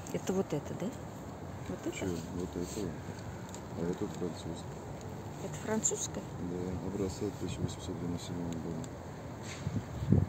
Это вот это, да? Вот это? Че, вот это. А это французская. Это французская? Да, образца 1897 года.